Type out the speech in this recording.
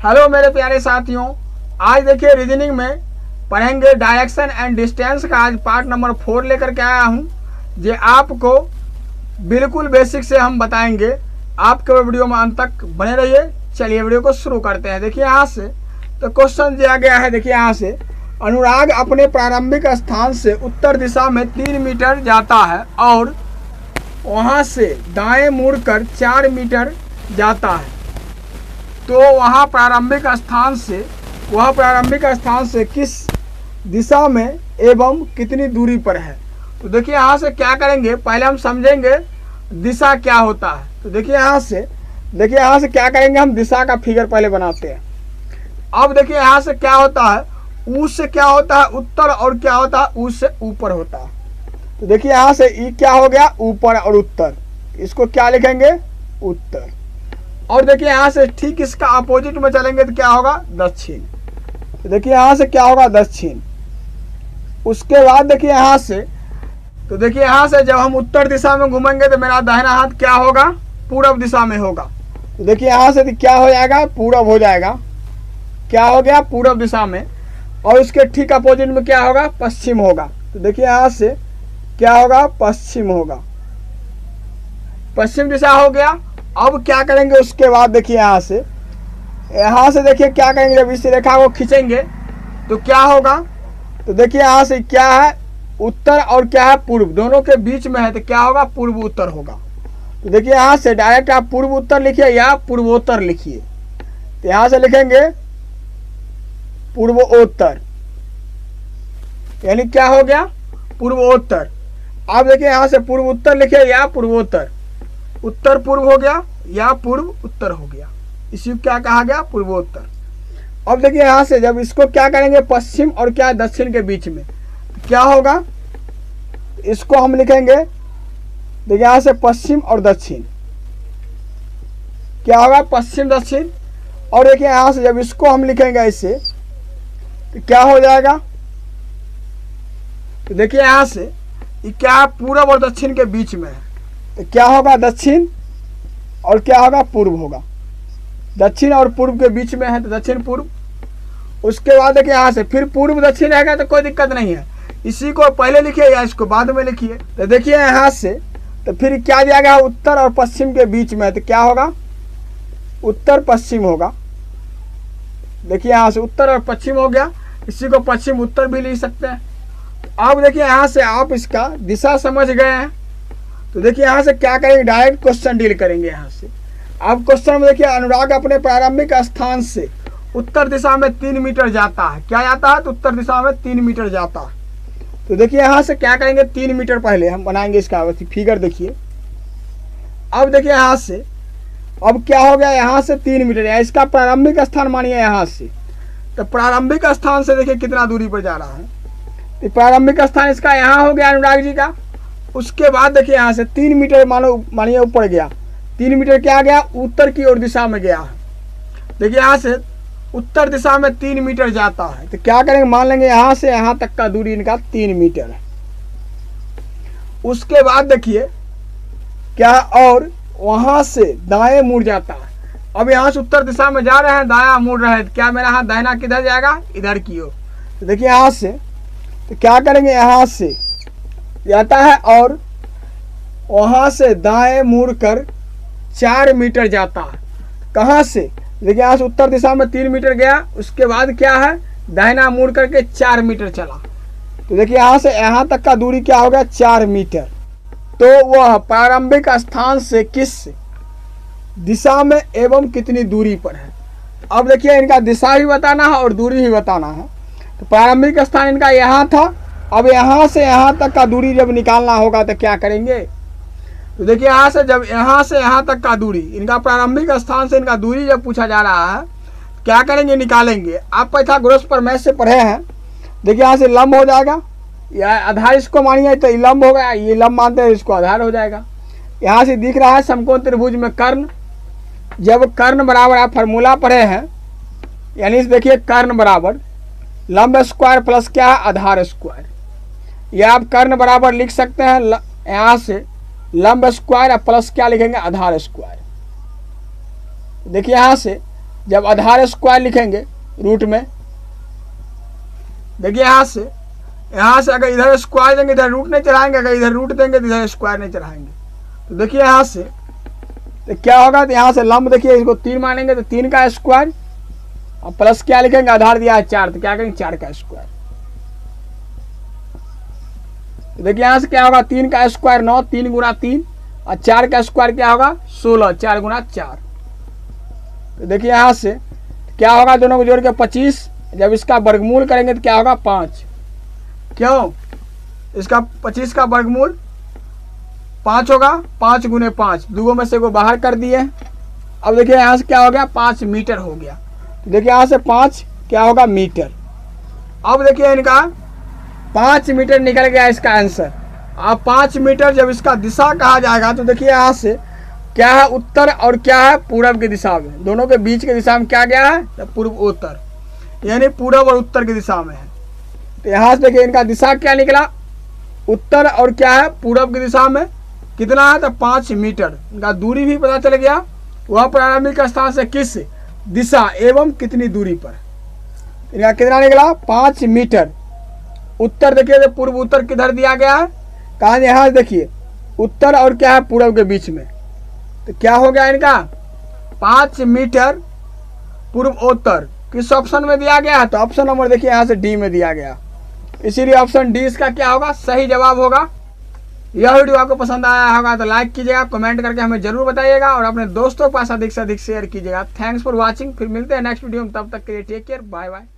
Hello मेरे प्यारे साथियों, आज देखिए रीजनिंग में पढ़ेंगे डायरेक्शन एंड डिस्टेंस का। आज पार्ट नंबर 4 लेकर के आया हूँ। जो आपको बिल्कुल बेसिक से हम बताएंगे। आपके वीडियो में अंत तक बने रहिए। चलिए वीडियो को शुरू करते हैं। देखिए यहाँ से तो क्वेश्चन दिया गया है। देखिए यहाँ से अनुराग अपने प्रारंभिक स्थान से उत्तर दिशा में 3 मीटर जाता है और वहाँ से दाएं मुड़कर 4 मीटर जाता है। तो वह प्रारंभिक स्थान से किस दिशा में एवं कितनी दूरी पर है। तो देखिए यहाँ से क्या करेंगे, पहले हम समझेंगे दिशा क्या होता है। तो देखिए यहाँ से क्या करेंगे, हम दिशा का फिगर पहले बनाते हैं। अब देखिए यहाँ से क्या होता है, ऊ से क्या होता है उत्तर, और क्या होता है ऊ से ऊपर होता है। तो देखिए यहाँ से ई क्या हो गया, ऊपर और उत्तर, इसको क्या लिखेंगे, उत्तर। और देखिए यहाँ से ठीक इसका अपोजिट में चलेंगे तो क्या होगा, दक्षिण। तो देखिए यहाँ से क्या होगा, दक्षिण। उसके बाद देखिए यहाँ से, तो देखिए यहाँ से जब हम उत्तर दिशा में घूमेंगे तो मेरा दाहिना हाथ क्या होगा, पूरब दिशा में होगा। तो देखिए यहाँ से क्या हो जाएगा, पूरब हो जाएगा। क्या हो गया, पूरब दिशा में। और उसके ठीक अपोजिट में क्या होगा, पश्चिम होगा। तो देखिए यहाँ से क्या होगा, पश्चिम होगा, पश्चिम दिशा हो गया। अब क्या करेंगे, उसके बाद देखिए यहाँ से देखिए क्या करेंगे, जब इस रेखा को खींचेंगे तो क्या होगा। तो देखिए यहाँ से क्या है, उत्तर और क्या है, पूर्व, दोनों के बीच में है तो क्या होगा, पूर्व उत्तर होगा। तो देखिए यहाँ से डायरेक्ट आप पूर्व उत्तर लिखिए या पूर्वोत्तर लिखिए। तो यहाँ से लिखेंगे पूर्वोत्तर, यानी क्या हो गया, पूर्वोत्तर। आप देखिए यहाँ से पूर्व उत्तर लिखिए या पूर्वोत्तर, उत्तर पूर्व हो गया या पूर्व उत्तर हो गया, इसी को क्या कहा गया, पूर्वोत्तर। अब देखिए यहाँ से जब इसको क्या करेंगे, पश्चिम और क्या दक्षिण के बीच में क्या होगा, इसको हम लिखेंगे। देखिए यहाँ से पश्चिम और दक्षिण क्या होगा, पश्चिम दक्षिण। और देखिए यहाँ से जब इसको हम लिखेंगे ऐसे तो क्या हो जाएगा। तो देखिए यहाँ से क्या पूर्व और दक्षिण के बीच में है तो क्या होगा, दक्षिण, और क्या होगा, पूर्व होगा। दक्षिण और पूर्व के बीच में है तो दक्षिण पूर्व। उसके बाद देखिए यहाँ से फिर पूर्व दक्षिण रहेगा तो कोई दिक्कत नहीं है, इसी को पहले लिखिए या इसको बाद में लिखिए। तो देखिए यहाँ से तो फिर क्या दिया गया, उत्तर और पश्चिम के बीच में है तो क्या होगा, उत्तर पश्चिम होगा। देखिए यहाँ से उत्तर और पश्चिम हो गया, इसी को पश्चिम उत्तर भी लिख सकते हैं। अब देखिए यहाँ से आप इसका दिशा समझ गए हैं। तो देखिए यहाँ से क्या करेंगे, डायरेक्ट क्वेश्चन डील करेंगे। यहाँ से अब क्वेश्चन में देखिए अनुराग अपने प्रारंभिक स्थान से उत्तर दिशा में 3 मीटर जाता है। क्या जाता है, तो उत्तर दिशा में 3 मीटर जाता है। तो देखिए यहाँ से क्या करेंगे, 3 मीटर पहले हम बनाएंगे इसका फिगर। देखिए अब देखिए यहाँ से अब क्या हो गया, यहाँ से 3 मीटर या इसका प्रारंभिक स्थान मानिए यहाँ से। तो प्रारंभिक स्थान से देखिए कितना दूरी पर जा रहा है। तो प्रारंभिक स्थान इसका यहाँ हो गया अनुराग जी का। उसके बाद देखिए यहाँ से 3 मीटर मानिए ऊपर गया, 3 मीटर क्या गया, उत्तर की ओर दिशा में गया है। देखिए यहाँ से उत्तर दिशा में 3 मीटर जाता है तो क्या करेंगे, मान लेंगे यहाँ से यहाँ तक का दूरी इनका 3 मीटर है। उसके बाद देखिए क्या, और वहां से दाएं मुड़ जाता है। अब यहाँ से उत्तर दिशा में जा रहे हैं, दाया मुड़ रहे हैं, क्या मेरा हाथ दाहिना किधर जाएगा, इधर की ओर। तो देखिए यहाँ से तो क्या करेंगे, यहाँ से जाता है और वहां से दाएं मुड़कर 4 मीटर जाता है। कहाँ से, देखिए यहाँ से उत्तर दिशा में 3 मीटर गया, उसके बाद क्या है, दाहिना मुड़ करके 4 मीटर चला। तो देखिए यहाँ से यहाँ तक का दूरी क्या हो गया, 4 मीटर। तो वह प्रारंभिक स्थान से किस दिशा में एवं कितनी दूरी पर है। अब देखिए इनका दिशा भी बताना है और दूरी भी बताना है। तो प्रारंभिक स्थान इनका यहाँ था, अब यहाँ से यहाँ तक का दूरी जब निकालना होगा तो क्या करेंगे। तो देखिए यहाँ से जब यहाँ से यहाँ तक का दूरी, इनका प्रारंभिक स्थान से इनका दूरी जब पूछा जा रहा है क्या करेंगे, निकालेंगे। आप पाइथागोरस पर मैथ से पढ़े हैं। देखिए यहाँ से लंब हो जाएगा, या आधार इसको मानिए तो लंब हो गया, ये लंब मानते हैं इसको आधार हो जाएगा। यहाँ से दिख रहा है समकोण त्रिभुज में कर्ण, जब कर्ण बराबर आप फार्मूला पढ़े हैं, यानी देखिए कर्ण बराबर लंब स्क्वायर प्लस क्या है, आधार स्क्वायर। या आप कर्ण बराबर लिख सकते हैं यहाँ से लंब स्क्वायर प्लस क्या लिखेंगे, आधार स्क्वायर। देखिए यहाँ से जब आधार स्क्वायर लिखेंगे रूट में, देखिए यहाँ से अगर इधर स्क्वायर देंगे इधर रूट नहीं चढ़ाएंगे, अगर इधर रूट देंगे तो इधर स्क्वायर नहीं चढ़ाएंगे। तो देखिए यहाँ से तो क्या होगा, तो यहाँ से लंब देखिए इसको 3 मानेंगे तो 3 का स्क्वायर और प्लस क्या लिखेंगे, आधार दिया है 4 तो क्या करेंगे 4 का स्क्वायर। देखिए यहाँ से क्या होगा, 3 का स्क्वायर 9, 3 गुना 3 और 4 का स्क्वायर क्या होगा 16, 4 गुना 4। तो देखिए यहाँ से क्या होगा, दोनों को जोड़ के 25, जब इसका वर्गमूल करेंगे तो क्या होगा 5। क्यों, इसका 25 का वर्गमूल 5 होगा, 5 गुने 5, दूगों में से को बाहर कर दिए। अब देखिए यहाँ से क्या हो गया 5 मीटर हो गया। तो देखिए यहाँ से 5 क्या होगा मीटर। अब देखिए इनका 5 मीटर निकल गया इसका आंसर। अब 5 मीटर जब इसका दिशा कहा जाएगा तो देखिए यहाँ से क्या है, उत्तर और क्या है पूरब की दिशा में, दोनों के बीच की दिशा में क्या गया है, तो पूर्व उत्तर, यानी पूरब और उत्तर की दिशा में है। तो यहाँ से देखिए इनका दिशा क्या निकला, उत्तर और क्या है पूरब की दिशा में। कितना है, तो 5 मीटर। इनका दूरी भी पता चल गया, वह प्रारंभिक स्थान से किस दिशा एवं कितनी दूरी पर। इनका कितना निकला 5 मीटर। उत्तर देखिए तो पूर्व उत्तर किधर दिया गया है, कहा यहाँ देखिए उत्तर और क्या है पूरब के बीच में। तो क्या हो गया इनका 5 मीटर पूर्व उत्तर किस ऑप्शन में दिया गया है, तो ऑप्शन नंबर देखिए यहाँ से डी में दिया गया, इसीलिए ऑप्शन डी इसका क्या होगा सही जवाब होगा। यह वीडियो आपको पसंद आया होगा तो लाइक कीजिएगा, कमेंट करके हमें जरूर बताइएगा और अपने दोस्तों के पास अधिक से अधिक शेयर कीजिएगा। थैंक्स फॉर वॉचिंग, फिर मिलते हैं नेक्स्ट वीडियो में, तब तक के लिए टेक केयर, बाय बाय।